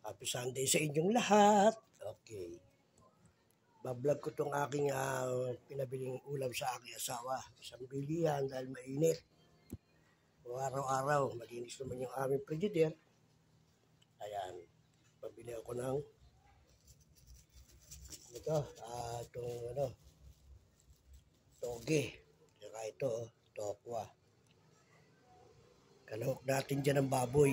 Happy Sunday sa inyong lahat. Okay. Bablog ko tong aking pinabiling ulam sa aking asawa. Isang bilihan dahil mainit. Araw-araw, malinis naman yung aming frigidaire. Ayan. Pabili ako ng toge. Saka ito, tokwa. Kalahok natin dyan ng baboy.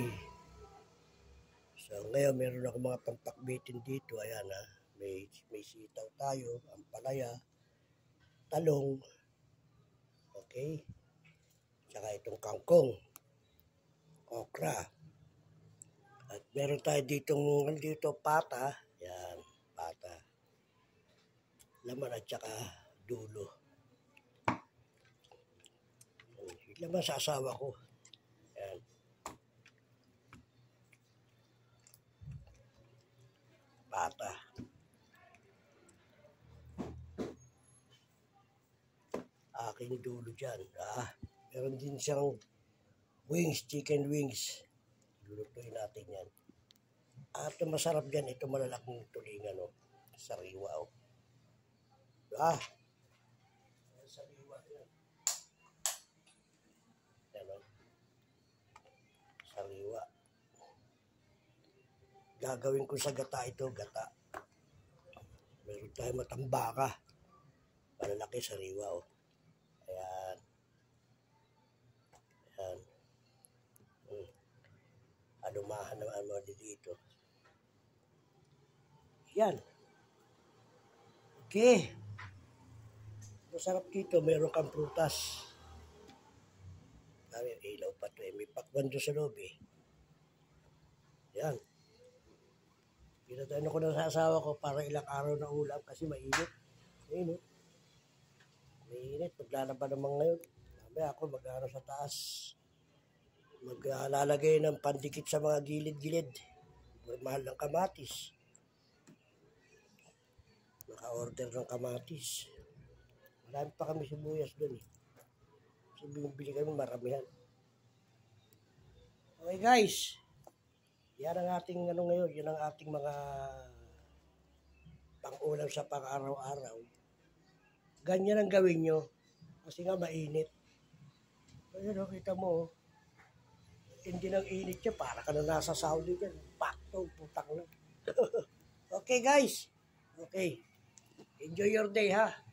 So ngayon meron ako mga pampakbitin dito. Ayan may sitaw tayo, ampalaya, talong, okay, tsaka itong kangkong, okra, at meron tayo dito pata. Ayan, pata, laman at tsaka dulo. Laman sa asawa ko. Ayan. Pata. Aking dulo dyan. Meron din siyang wings, chicken wings. Lulutuin natin yan. At masarap dyan, ito malalaking tulingan, sariwa, sariwa yan. Yan, sariwa. Gagawin ko sa gata ito, gata. Meron tayo matambaka. Malalaki sariwa, Ayan. Ayan. Alumahan naman mo dito. Yan. Okay. Masarap dito. Meron kang prutas. Ilaw pa ito. May pakwan doon sa loob Yan. Pinatayin ko ng asawa ko para ilang araw na ulam kasi mainit. Mainit. Paglalaban naman ngayon. Mamaya ako mag-aaral sa taas. Maglalagay ng pandikit sa mga gilid-gilid. Mahal ng kamatis. Naka-order ng kamatis. Marami pa kami sibuyas doon Kasi bumibili kami maramihan. Okay guys. Yan ang ating ngayon. Yan ang ating mga pang-ulam sa pang-araw-araw. Ganyan ang gawin nyo. Kasi nga mainit. Ayun kita mo hindi nang init siya. Para ka na nasa Saudi dyan. Pakto, putang na. Okay guys. Okay. Enjoy your day